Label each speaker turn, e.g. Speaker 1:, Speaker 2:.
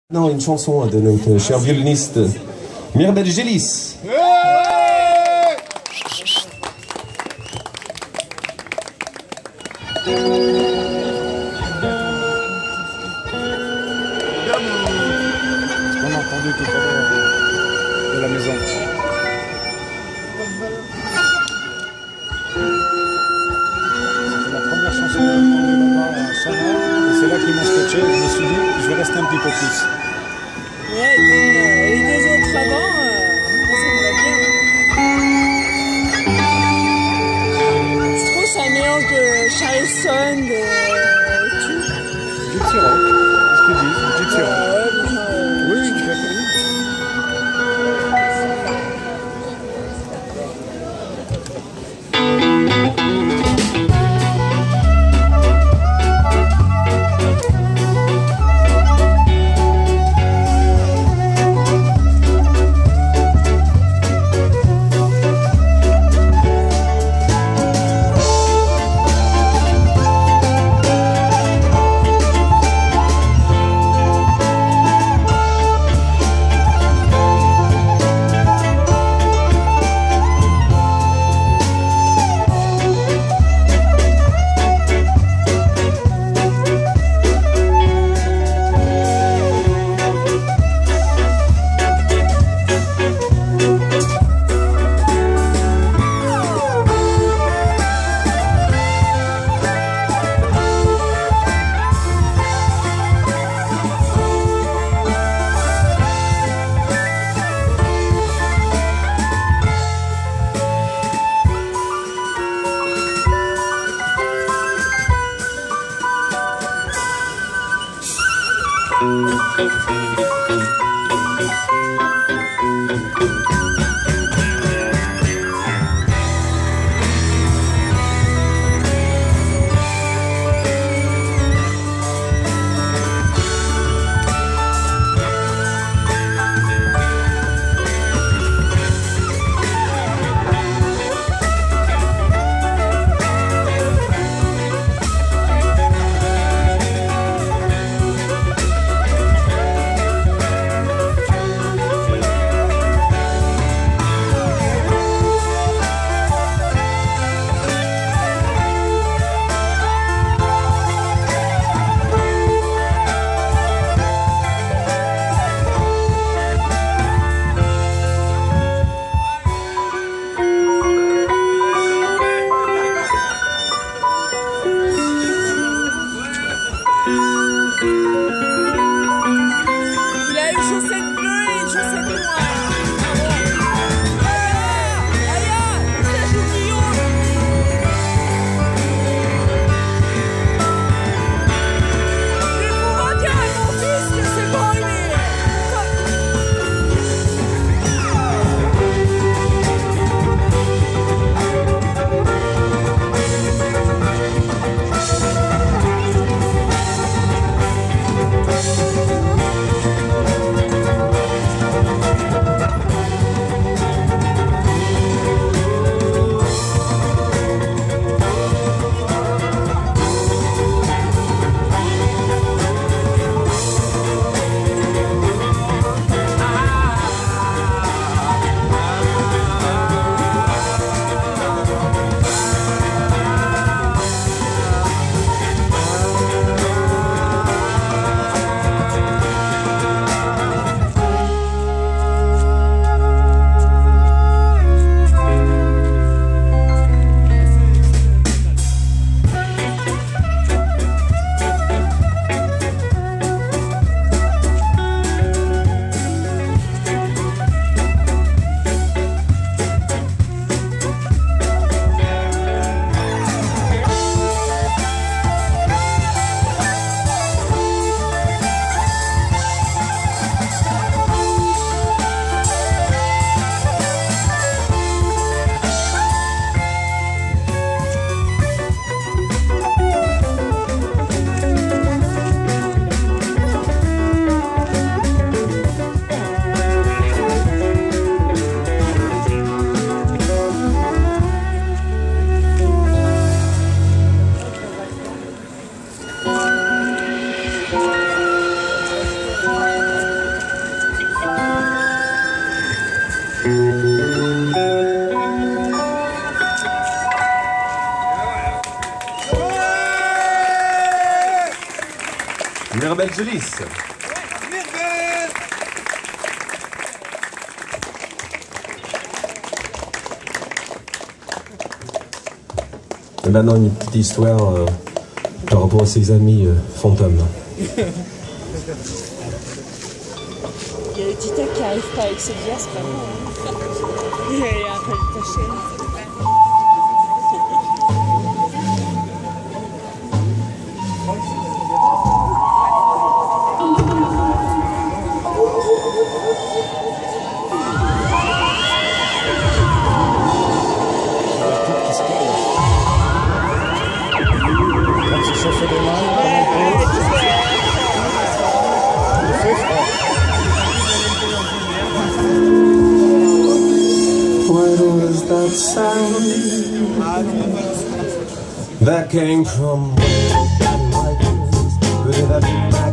Speaker 1: Non, une chanson de notre cher violoniste Mirbel Gélis.
Speaker 2: On a entendu tout à l'heure de la maison. C'était la première chanson que j'ai entendue là-bas à Chana, et c'est là qu'ils m'ont sketché. Je me suis dit, je vais rester un petit peu plus.
Speaker 3: Ouais, les deux autres avant, ça me va bien. Je trouve que c'est un mélange de Charleston, de tout.
Speaker 2: Gypsy rock, c'est ce qu'ils disent, gypsy rock. Oui, tout à fait.
Speaker 1: Angeles. Et maintenant une petite histoire par rapport à ses amis fantômes.
Speaker 3: Il y a le Tita qui arrive pas avec ses bières, c'est pas bon. Hein. Il y a un peu de taché.
Speaker 1: That sound that came from could it have been